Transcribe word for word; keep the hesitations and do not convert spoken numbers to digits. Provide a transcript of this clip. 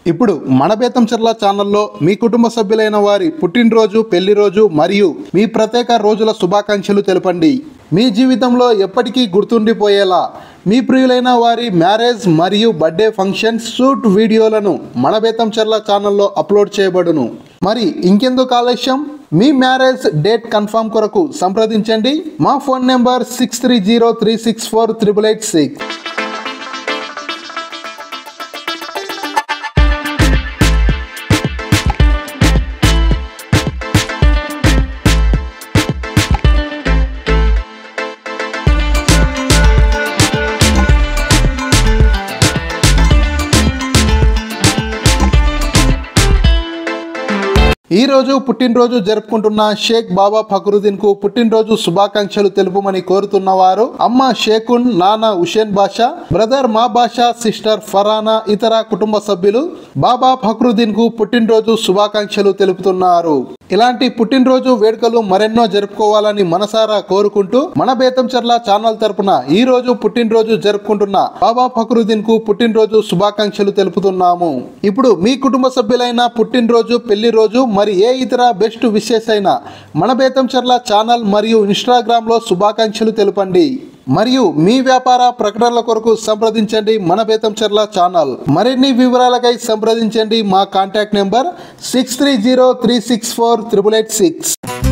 ఇప్పుడు మన బేతంచెర్ల ఛానల్లో మీ కుటుంబ సభ్యులైన వారి పుట్టినరోజు, పెళ్లి రోజు మరియు మీ ప్రత్యేక రోజుల శుభాకాంక్షలు తెలపండి. మీ జీవితంలో ఎప్పటికీ గుర్తుండిపోయేలా మీ ప్రియులైన వారి మ్యారేజ్ మరియు బర్త్డే ఫంక్షన్ షూట్ వీడియోలను మన బేతంచెర్ల ఛానల్లో అప్లోడ్ చేయబడును. మరి ఇంకెందుకు ఆలస్యం, మీ మ్యారేజ్ డేట్ కన్ఫర్మ్ కొరకు సంప్రదించండి. మా phone number six three zero three six four triple eight six. ఈ రోజు పుట్టినరోజు జరుపుకుంటున్న షేక్ బాబా ఫక్రుద్దీన్ కు పుట్టినరోజు శుభాకాంక్షలు తెలుపమని కోరుతున్న వారు అమ్మ షేకున్, నాన్న హుషేన్ బాషా, బ్రదర్ మా బాషా, సిస్టర్ ఫరానా, ఇతర కుటుంబ సభ్యులు బాబా ఫక్రుద్దీన్ కు పుట్టినరోజు శుభాకాంక్షలు తెలుపుతున్నారు. ఇలాంటి పుట్టినరోజు వేడుకలు మరెన్నో జరుపుకోవాలని మనసారా కోరుకుంటూ మన బేతంచెర్ల ఛానల్ తరపున ఈ రోజు పుట్టినరోజు జరుపుకుంటున్న బాబా ఫక్రుద్దీన్ కు పుట్టినరోజు శుభాకాంక్షలు తెలుపుతున్నాము. ఇప్పుడు మీ కుటుంబ సభ్యులైన పుట్టినరోజు, పెళ్లి రోజు మరి ఏ ఇతర బెస్ట్ విషెస్ అయినా మన బేతంచెర్ల ఛానల్ మరియు ఇన్స్టాగ్రామ్ లో శుభాకాంక్షలు తెలపండి. మరియు మీ వ్యాపార ప్రకటనల కొరకు సంప్రదించండి మన బేతంచెర్ల ఛానల్. మరిన్ని వివరాలకై సంప్రదించండి మా contact number six three zero three six four triple eight six.